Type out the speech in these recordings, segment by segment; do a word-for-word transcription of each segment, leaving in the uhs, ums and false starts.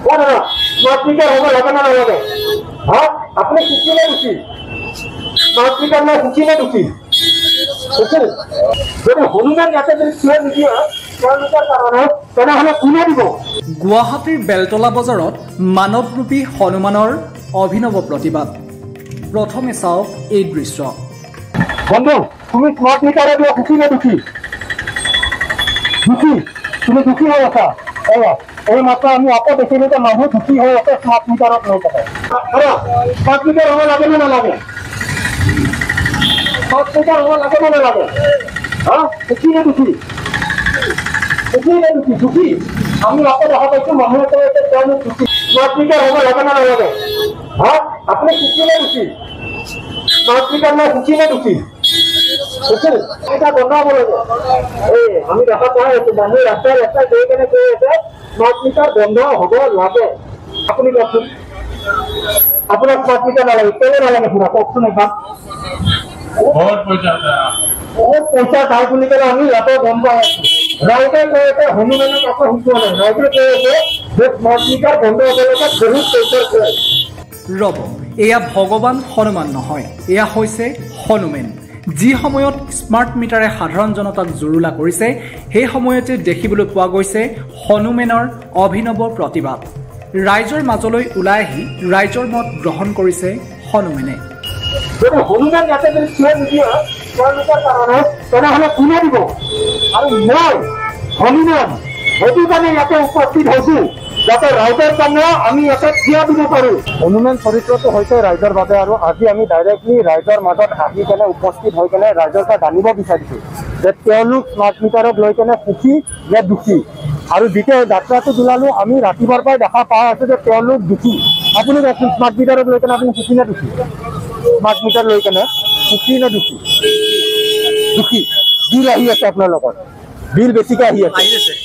smart meter होगा लगे ना लगे हाँ अपने खुशी में रुचि स्मार्ट मीटर में खुशी में रुचि हनुमान जाते क्लियर निदिया गुवाहाटीर बेलतला बजारत मानवरूपी हनुमाনৰ অভিনৱ প্ৰতিবাদ প্ৰথমে চাওক এই দৃশ্য বন্ধু তুমি স্মার্ট মিটারে দিয়ে খুশি না দুঃখী দুঃখী তুমি দুঃখী হৈ আছা এই মাত্ৰ আমি আকৌ দেখিলো যে মানুহ দুঃখী হৈ আছে স্মার্ট মিটাৰত লৈ থাকে স্মার্ট মিটাৰ হ'ব লাগে নে নালাগে স্মার্ট মিটাৰ হ'ব লাগে নে নালাগে হা দুঃখী না দুঃখী দুঃখী না দুঃখী দুঃখী আমি আকৌ দেখা পাইছো মানুহে কৈ আছে তেওঁলোক দুঃখী স্মার্ট মিটাৰ হ'ব লাগে নে নালাগে হা আপুনি খুশি না দুঃখী স্মার্ট মিটার না খুশি না দুঃখী এটা বনাব লাগে এই আমি দেখা পাই আছো মানুহ ৰাস্তাই ৰাস্তাই গৈ কেনে কৈ আছে স্মার্ট মিটার বন্ধ হ'ব লাগে আপুনি কওকচোন আপোনাৰ স্মার্ট মিটার নালাগে কেলে নালাগে পুৰা কওকচোন একবাৰ বহুত পইচা বহুত পইচা খাই বুলি কেনে আমি ইয়াতে গম পাই আছো ৰাইজে কৈ আছে হনুমানৰ কথা শুনোৱা নাই ৰাইজে কৈ আছে যে স্মার্ট মিটার বন্ধ হ'বলৈ বহুত পইচা খৰচ ৰব এয়া ভগৱান হনুমান নহয় এয়া হৈছে হনুমেন যি সময়ত স্মার্ট মিটাৰে সাধাৰণ জনতাক জুৰুলা কৰিছে সেই সময়তে দেখিবলৈ পোৱা গৈছে হনুমেনৰ অভিনৱ প্ৰতিবাদ ৰাইজৰ মাজলৈ ওলাই আহি ৰাইজৰ মত গ্ৰহণ কৰিছে হনুমেনে যদি হনুমান যাতে যদি ক্লিয়াৰ নিদিয়া তেওঁলোকৰ কাৰণে তেনেহ'লে কোনে দিব আৰু মই হনুমান সেইটো কাৰণে ইয়াতে উপস্থিত হৈছো যাতে ৰাইজৰ কাৰণে আমি ইয়াতে থিয় দিব পাৰোঁ হনুমান চৰিত্ৰটো হৈছে ৰাইজৰ বাবে আৰু আজি আমি ডাইৰেক্টলি ৰাইজৰ মাজত আহি কেনে উপস্থিত হৈ কেনে ৰাইজৰ পৰা জানিব বিচাৰিছোঁ যে তেওঁলোক স্মাৰ্ট মিটাৰক লৈ কেনে সুখী নে দুখী আৰু যেতিয়া যাত্ৰাটো ওলালোঁ আমি ৰাতিপুৱাৰ পৰাই দেখা পাই আছোঁ যে তেওঁলোক দুখী আপুনি কওকচোন স্মাৰ্ট মিটাৰক লৈ কেনে আপুনি সুখী নে দুখী স্মাৰ্ট মিটাৰ লৈ কেনে সুখী নে দুখী দুখী বিল আহি আছে আপোনাৰ লগত বিল বেছিকৈ আহি আছে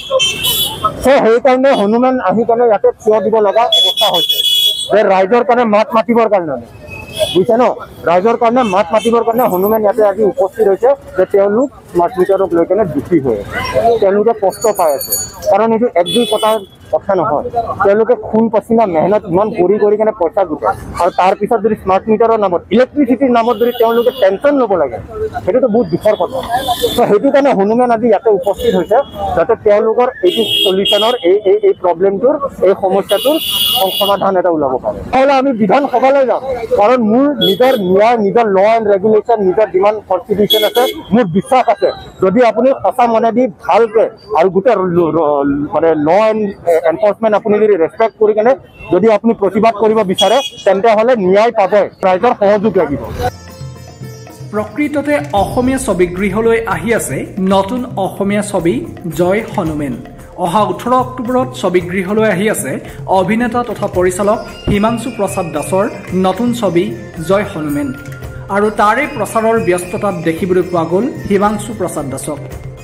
সেইকাৰণে হনুমান আহি কেনে ইয়াতে থিয় দিব লগা অৱস্থা হৈছে যে ৰাইজৰ কাৰণে মাত মাতিবৰ কাৰণে বুজিছে ন ৰাইজৰ কাৰণে মাত মাতিবৰ কাৰণে হনুমান ইয়াতে আজি উপস্থিত হৈছে যে তেওঁলোক স্মাৰ্ট মিটাৰক লৈ কেনে দুখী হৈ আছে তেওঁলোকে কষ্ট পাই আছে কাৰণ এইটো এক দুই কথাৰ কথা নহয় তেওঁলোকে খুন পচিনা মেহনত ইমান কৰি কৰি কেনে পইচা গোটায় আৰু তাৰপিছত যদি স্মাৰ্ট মিটাৰৰ নামত ইলেক্ট্ৰিচিটিৰ নামত যদি তেওঁলোকে টেনশ্যন ল'ব লাগে সেইটোতো বহুত দুখৰ কথা ত' সেইটো কাৰণে হনুমান আজি ইয়াতে উপস্থিত হৈছে যাতে তেওঁলোকৰ এইটো চলিউশ্যনৰ এই এই এই প্ৰব্লেমটোৰ এই সমস্যাটোৰ সমাধান এটা ওলাব পাৰে নহ'লে আমি বিধানসভালৈ যাম কাৰণ মোৰ নিজৰ ন্যায় নিজৰ ল এণ্ড ৰেগুলেশ্যন নিজৰ যিমান কনষ্টিটিউশ্যন আছে মোৰ বিশ্বাস আছে যদি আপুনি সঁচা মনেদি ভালকৈ আৰু গোটেই মানে ল এণ্ড এনফৰ্চমেণ্ট আপুনি যদি ৰেচপেক্ট কৰি কেনে যদি আপুনি প্ৰতিবাদ কৰিব বিচাৰে তেন্তে হ'লে ন্যায় পাব ৰাইজৰ সহযোগ লাগিব প্ৰকৃততে অসমীয়া ছবিগৃহলৈ আহি আছে নতুন অসমীয়া ছবি জয় হনুমেন অহা ওঠৰ অক্টোবৰত ছবিগৃহলৈ আহি আছে অভিনেতা তথা পৰিচালক হিমাংশু প্ৰসাদ দাসৰ নতুন ছবি জয় হনুমেন আৰু তাৰে প্ৰচাৰৰ ব্যস্ততাত দেখিবলৈ পোৱা গ'ল হিমাংশু প্ৰসাদ দাসক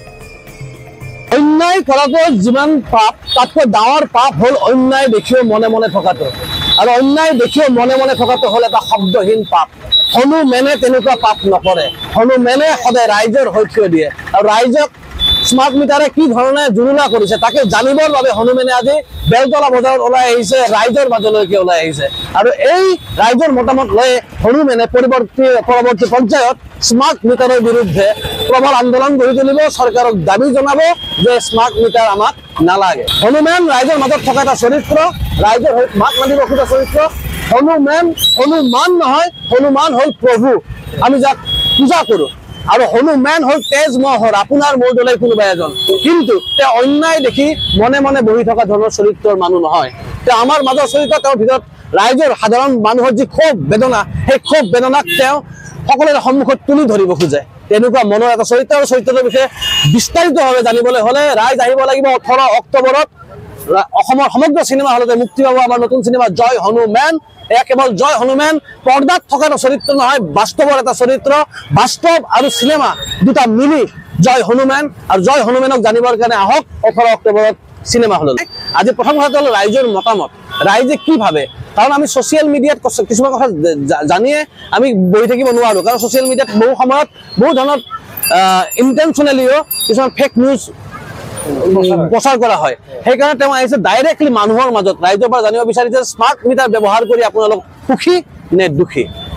অন্যায় কৰাটো যিমান পাপ তাতকৈ ডাঙৰ পাপ হ'ল অন্যায় দেখিও মনে মনে থকাটো আৰু অন্যায় দেখিও মনে মনে থকাটো হ'ল এটা শব্দহীন পাপ হনুমেনে তেনেকুৱা পাপ নকৰে হনুমেনে সদায় ৰাইজৰ হৈ থিয় দিয়ে আৰু ৰাইজক স্মাৰ্ট মিটাৰে কি ধৰণে জুৰুলা কৰিছে তাকে জানিবৰ বাবে হনুমেনে আজি বেলতলা বজাৰত ওলাই আহিছে ৰাইজৰ মাজলৈকে ওলাই আহিছে আৰু এই ৰাইজৰ মতামত লৈ হনুমেনে পৰৱৰ্তী পৰৱৰ্তী পৰ্যায়ত স্মাৰ্ট মিটাৰৰ বিৰুদ্ধে প্ৰবল আন্দোলন গঢ়ি তুলিব চৰকাৰক দাবী জনাব যে স্মাৰ্ট মিটাৰ আমাক নালাগে হনুমেন ৰাইজৰ মাজত থকা এটা চৰিত্ৰ ৰাইজৰ মাত মাতিব খোজা চৰিত্ৰ হনুমেন হনুমান নহয় হনুমান হ'ল প্ৰভু আমি যাক পূজা কৰোঁ আৰু হনুমেন হ'ল তেজ মহৰ আপোনাৰ মোৰ দৰে কোনোবা এজন কিন্তু তেওঁ অন্যায় দেখি মনে মনে বহি থকা ধৰণৰ চৰিত্ৰৰ মানুহ নহয় তেওঁ আমাৰ মাজৰ চৰিত্ৰ তেওঁৰ ভিতৰত ৰাইজৰ সাধাৰণ মানুহৰ যি ক্ষোভ বেদনা সেই ক্ষোভ বেদনাক তেওঁ সকলোৰে সন্মুখত তুলি ধৰিব খোজে তেনেকুৱা মনৰ এটা চৰিত্ৰ আৰু চৰিত্ৰৰ বিষয়ে বিস্তাৰিতভাৱে জানিবলৈ হ'লে ৰাইজ আহিব লাগিব ওঠৰ অক্টোবৰত অসমৰ সমগ্ৰ চিনেমা হলতে মুক্তি পাব আমাৰ নতুন চিনেমা জয় হনুমেন এয়া কেৱল জয় হনুমেন পৰ্দাত থকা এটা চৰিত্ৰ নহয় বাস্তৱৰ এটা চৰিত্ৰ বাস্তৱ আৰু চিনেমা দুটা মিলি জয় হনুমেন আৰু জয় হনুমেনক জানিবৰ কাৰণে আহক ওঠৰ অক্টোবৰত চিনেমা হললৈ আজি প্ৰথম কথা হ'ল ৰাইজৰ মতামত ৰাইজে কি ভাবে কাৰণ আমি ছ'চিয়েল মিডিয়াত কিছুমান কথা জানিয়ে আমি বহি থাকিব নোৱাৰোঁ কাৰণ ছ'চিয়েল মিডিয়াত বহু সময়ত বহু ধৰণৰ ইণ্টেনশ্যনেলিও কিছুমান ফেক নিউজ প্ৰচাৰ কৰা হয় সেইকাৰণে তেওঁ আহিছে ডাইৰেক্টলি মানুহৰ মাজত ৰাইজৰ পৰা জানিব বিচাৰিছে স্মাৰ্ট মিটাৰ ব্যৱহাৰ কৰি আপোনালোক সুখী নে দুখী